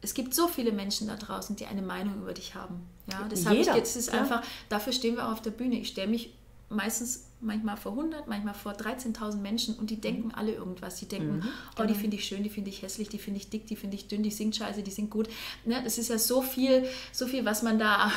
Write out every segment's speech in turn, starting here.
Es gibt so viele Menschen da draußen, die eine Meinung über dich haben. Ja, das ist einfach, dafür stehen wir auch auf der Bühne. Ich stelle mich manchmal vor 100, manchmal vor 13.000 Menschen und die denken alle irgendwas. Die denken, die finde ich schön, die finde ich hässlich, die finde ich dick, die finde ich dünn, die singt scheiße, die singt gut. Ne? Das ist ja so viel, was man da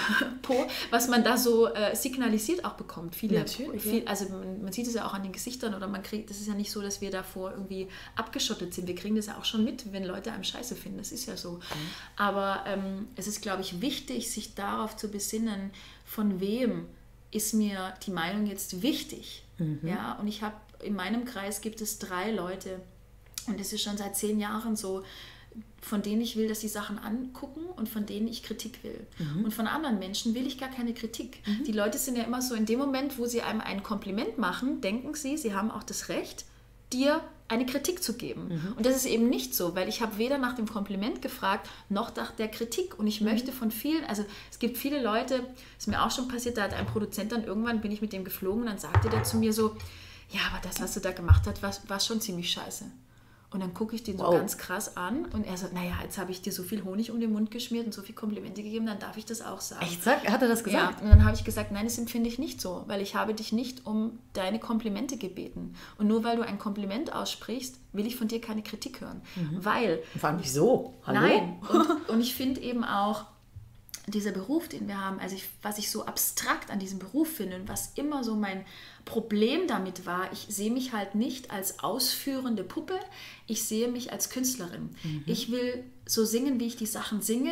so signalisiert auch bekommt. Also man sieht es ja auch an den Gesichtern oder das ist ja nicht so, dass wir davor irgendwie abgeschottet sind. Wir kriegen das ja auch schon mit, wenn Leute einem scheiße finden. Das ist ja so. Aber es ist, glaube ich, wichtig, sich darauf zu besinnen, von wem ist mir die Meinung jetzt wichtig. Ja, und in meinem Kreis gibt es 3 Leute und das ist schon seit 10 Jahren so, von denen ich will, dass die Sachen angucken und von denen ich Kritik will. Und von anderen Menschen will ich gar keine Kritik. Die Leute sind ja immer so, in dem Moment, wo sie einem ein Kompliment machen, denken sie haben auch das Recht, dir eine Kritik zu geben. Und das ist eben nicht so, weil ich habe weder nach dem Kompliment gefragt, noch nach der Kritik. Und ich möchte von vielen, also es gibt viele Leute, das ist mir auch schon passiert, da hat ein Produzent dann irgendwann, bin ich mit dem geflogen und dann sagte der zu mir so, ja, aber das, was du da gemacht hast, war schon ziemlich scheiße. Und dann gucke ich den so ganz krass an und er sagt, naja, jetzt habe ich dir so viel Honig um den Mund geschmiert und so viel Komplimente gegeben, dann darf ich das auch sagen. Echt? Hat er das gesagt? Ja, und dann habe ich gesagt, nein, das empfinde ich nicht so, weil ich habe dich nicht um deine Komplimente gebeten. Und nur weil du ein Kompliment aussprichst, will ich von dir keine Kritik hören. Weil... Vor allem wieso? Hallo? Nein. Und ich finde eben auch, dieser Beruf, den wir haben, also was ich so abstrakt an diesem Beruf finde und was immer so mein Problem damit war, ich sehe mich halt nicht als ausführende Puppe, ich sehe mich als Künstlerin. Ich will so singen, wie ich die Sachen singe.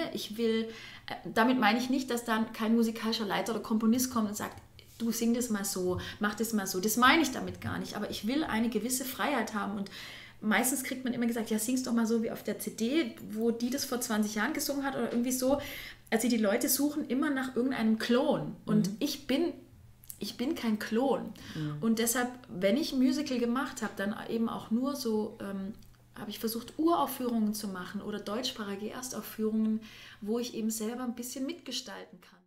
Damit meine ich nicht, dass dann kein musikalischer Leiter oder Komponist kommt und sagt, du sing das mal so, mach das mal so. Das meine ich damit gar nicht, aber ich will eine gewisse Freiheit haben und meistens kriegt man immer gesagt, ja, sing's doch mal so wie auf der CD, wo die das vor 20 Jahren gesungen hat oder irgendwie so. Also die Leute suchen immer nach irgendeinem Klon und ich bin kein Klon. Und deshalb, wenn ich ein Musical gemacht habe, dann eben auch nur so, habe ich versucht, Uraufführungen zu machen oder deutschsprachige Erstaufführungen, wo ich eben selber ein bisschen mitgestalten kann.